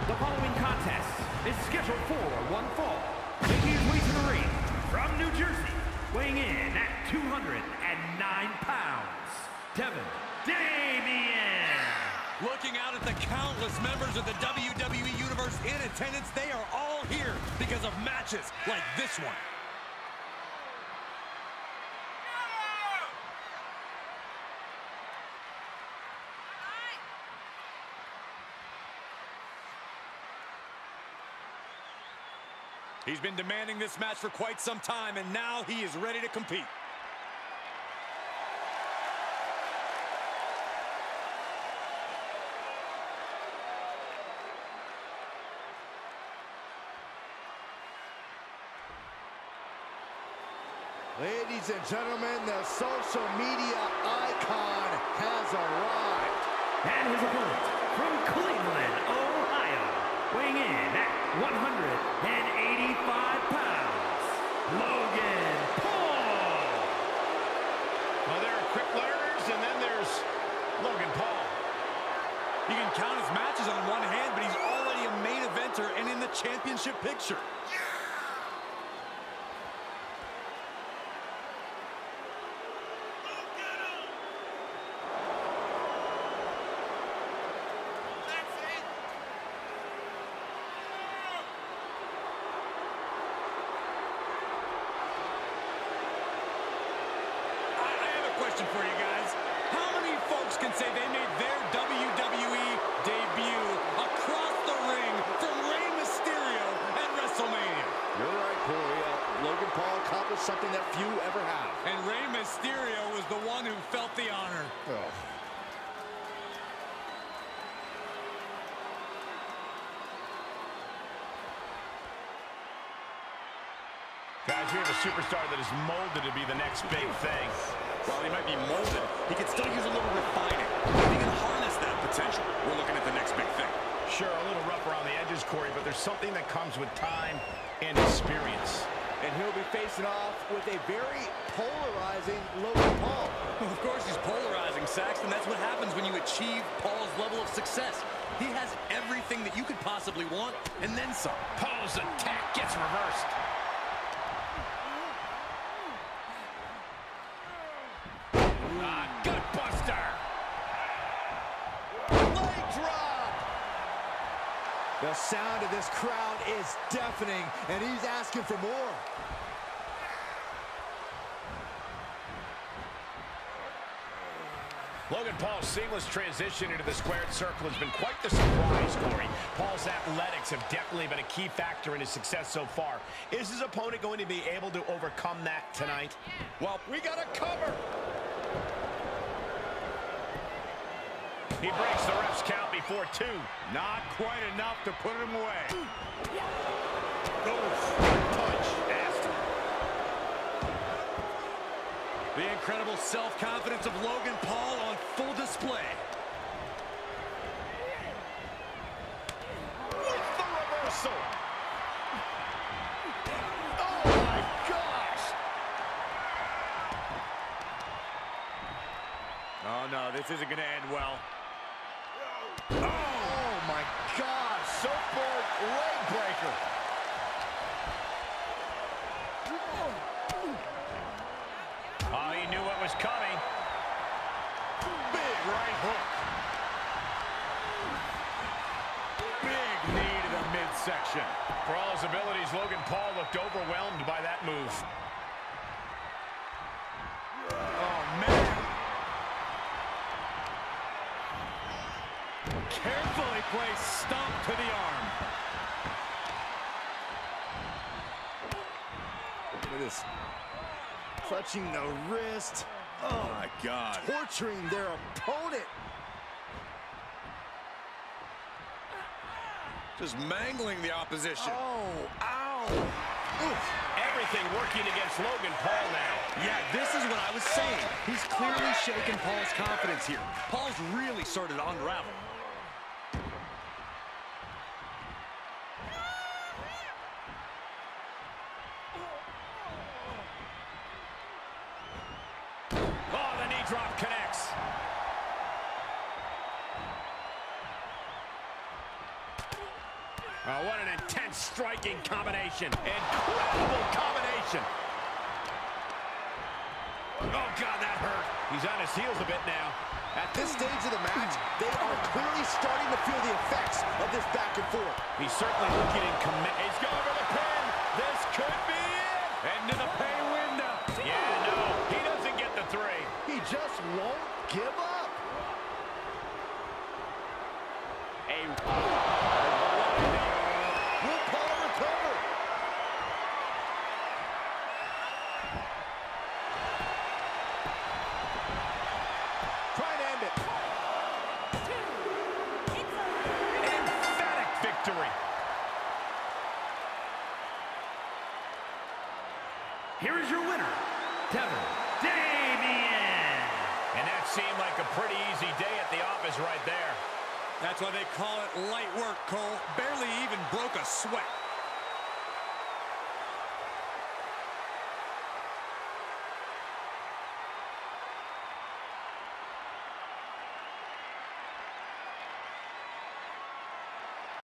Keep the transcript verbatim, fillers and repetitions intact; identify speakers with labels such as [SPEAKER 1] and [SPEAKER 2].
[SPEAKER 1] The following contest is scheduled for one fall. Making his way to the ring from New Jersey, weighing in at two hundred nine pounds, Devin Damian.
[SPEAKER 2] Looking out at the countless members of the W W E Universe in attendance, they are all here because of matches like this one. He's been demanding this match for quite some time, and now he is ready to compete.
[SPEAKER 3] Ladies and gentlemen, the social media icon has arrived.
[SPEAKER 1] And his opponent from Cleveland, Ohio, weighing in at one hundred eighty-five pounds, Logan Paul.
[SPEAKER 4] Well, there are quick learners, and then there's Logan Paul.
[SPEAKER 2] You can count his matches on one hand, but he's already a main eventer and in the championship picture. For you guys, how many folks can say they made their W W E debut across the ring from Rey Mysterio at WrestleMania?
[SPEAKER 3] You're right, Corey. Uh, Logan Paul accomplished something that few ever have.
[SPEAKER 2] And Rey Mysterio was the one who felt the honor.
[SPEAKER 3] Oh.
[SPEAKER 4] Guys, we have a superstar that is molded to be the next big thing.
[SPEAKER 2] While he might be molded, he could still use a little refining. If he can harness that potential, we're looking at the next big thing.
[SPEAKER 4] Sure, a little rough around the edges, Corey, but there's something that comes with time and experience.
[SPEAKER 3] And he'll be facing off with a very polarizing Logan Paul.
[SPEAKER 2] Well, of course he's polarizing, Saxton. That's what happens when you achieve Paul's level of success. He has everything that you could possibly want, and then some.
[SPEAKER 4] Paul's attack gets reversed. Ah, gut buster.
[SPEAKER 3] Leg drop. The sound of this crowd is deafening, and he's asking for more.
[SPEAKER 4] Logan Paul's seamless transition into the squared circle has been quite the surprise, Corey. Paul's athletics have definitely been a key factor in his success so far. Is his opponent going to be able to overcome that tonight?
[SPEAKER 2] Well, we got a cover.
[SPEAKER 4] He breaks the ref's count before two.
[SPEAKER 2] Not quite enough to put him away.
[SPEAKER 4] Oof, punch. Nasty.
[SPEAKER 2] The incredible self-confidence of Logan Paul on full display.
[SPEAKER 4] What's the reversal?
[SPEAKER 3] Oh, my gosh.
[SPEAKER 2] Oh, no, this isn't going to end well.
[SPEAKER 3] Oh, my gosh. Surfboard leg breaker.
[SPEAKER 4] Oh, he knew what was coming.
[SPEAKER 2] Big right hook. Big knee to the midsection.
[SPEAKER 4] For all his abilities, Logan Paul looked overwhelmed by that move.
[SPEAKER 2] Oh, man. Carefully placed stomp to the arm.
[SPEAKER 3] Look at this. Clutching the wrist.
[SPEAKER 2] Oh, my God.
[SPEAKER 3] Torturing their opponent.
[SPEAKER 2] Just mangling the opposition.
[SPEAKER 3] Oh, ow. Oof.
[SPEAKER 4] Everything working against Logan Paul now.
[SPEAKER 2] Yeah, this is what I was saying. He's clearly shaken Paul's confidence here. Paul's really started to unravel.
[SPEAKER 4] Oh, the knee drop connects. Oh, what an intense striking combination. Incredible combination. Oh, God, that hurt. He's on his heels a bit now.
[SPEAKER 3] At this stage of the match, they are clearly starting to feel the effects of this back and forth.
[SPEAKER 4] He's certainly looking in command. He's going for the pin. This could be it. Into the pay window. Yeah, no, he doesn't get the three.
[SPEAKER 3] He just won't give up.
[SPEAKER 4] A
[SPEAKER 3] Will Paul recover? Try and end it.
[SPEAKER 4] An emphatic victory.
[SPEAKER 1] Here is your winner, Devin Damian.
[SPEAKER 4] And that seemed like a pretty easy day at the office right there.
[SPEAKER 2] That's why they call it light work, Cole. Barely even broke a sweat.